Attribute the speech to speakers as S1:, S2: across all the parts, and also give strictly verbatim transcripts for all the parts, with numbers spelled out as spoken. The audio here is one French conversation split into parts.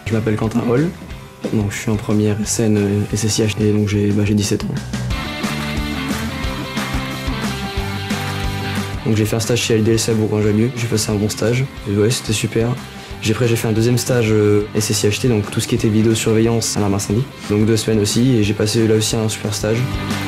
S1: Je m'appelle Quentin Hall, donc je suis en première S N S S I H et donc j'ai bah, j'ai dix-sept ans. Donc j'ai fait un stage chez L D L C à Bourgoin-Jallieu, j'ai passé un bon stage, et ouais c'était super. J'ai après j'ai fait un deuxième stage euh, S S I H T, donc tout ce qui était vidéosurveillance à l'arme incendie. Donc deux semaines aussi, et j'ai passé là aussi un super stage.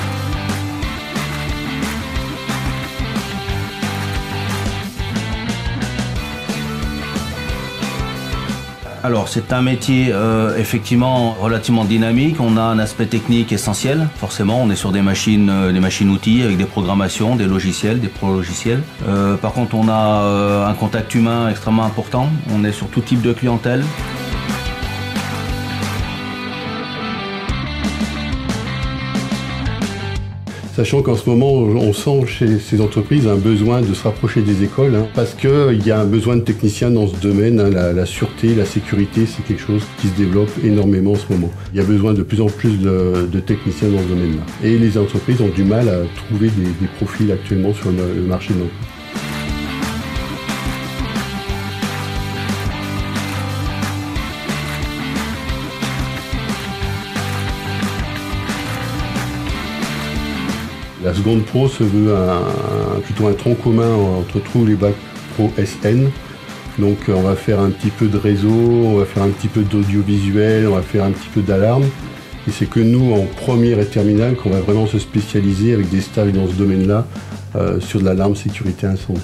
S2: Alors c'est un métier euh, effectivement relativement dynamique, on a un aspect technique essentiel, forcément on est sur des machines, euh, des machines-outils avec des programmations, des logiciels, des pro-logiciels. Euh, par contre on a euh, un contact humain extrêmement important, on est sur tout type de clientèle.
S3: Sachant qu'en ce moment, on sent chez ces entreprises un besoin de se rapprocher des écoles, hein, parce qu'il y a un besoin de techniciens dans ce domaine. Hein, la, la sûreté, la sécurité, c'est quelque chose qui se développe énormément en ce moment. Il y a besoin de plus en plus de, de techniciens dans ce domaine-là. Et les entreprises ont du mal à trouver des, des profils actuellement sur le, le marché de l'emploi. La seconde pro se veut un, un, plutôt un tronc commun entre tous les bacs pro S N. Donc on va faire un petit peu de réseau, on va faire un petit peu d'audiovisuel, on va faire un petit peu d'alarme. Et c'est que nous, en première et terminale, qu'on va vraiment se spécialiser avec des stages dans ce domaine-là euh, sur de l'alarme sécurité incendie.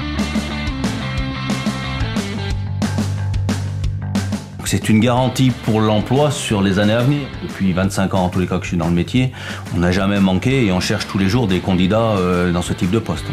S2: C'est une garantie pour l'emploi sur les années à venir. Depuis vingt-cinq ans, en tous les cas que je suis dans le métier, on n'a jamais manqué et on cherche tous les jours des candidats euh, dans ce type de poste.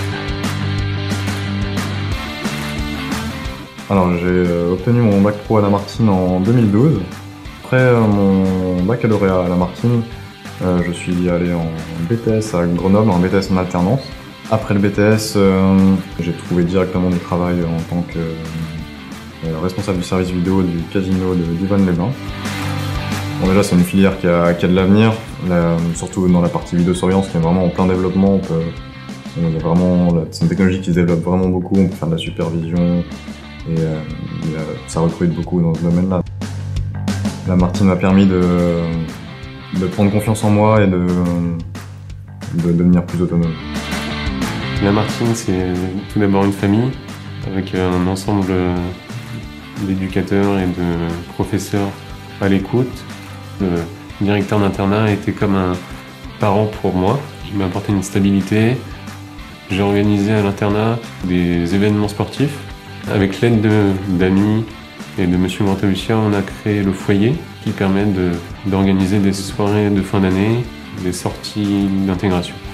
S4: Alors j'ai euh, obtenu mon bac pro à Lamartine en deux mille douze. Après euh, mon baccalauréat à Lamartine, euh, je suis allé en B T S à Grenoble, en B T S en alternance. Après le B T S, euh, j'ai trouvé directement du travail en tant que Euh, responsable du service vidéo du casino de Divonne-les-Bains. Bon, déjà c'est une filière qui a, qui a de l'avenir, surtout dans la partie vidéosurveillance qui est vraiment en plein développement. On peut, on y a vraiment, c'est une technologie qui se développe vraiment beaucoup, on peut faire de la supervision et, euh, et euh, ça recrute beaucoup dans ce domaine-là. Lamartine m'a permis de, de prendre confiance en moi et de, de devenir plus autonome.
S5: Lamartine, c'est tout d'abord une famille avec un ensemble d'éducateurs et de professeurs à l'écoute. Le directeur d'internat était comme un parent pour moi. Il m'a apporté une stabilité. J'ai organisé à l'internat des événements sportifs. Avec l'aide d'amis et de monsieur Grantaviccia, on a créé le foyer qui permet d'organiser des soirées de fin d'année, des sorties d'intégration.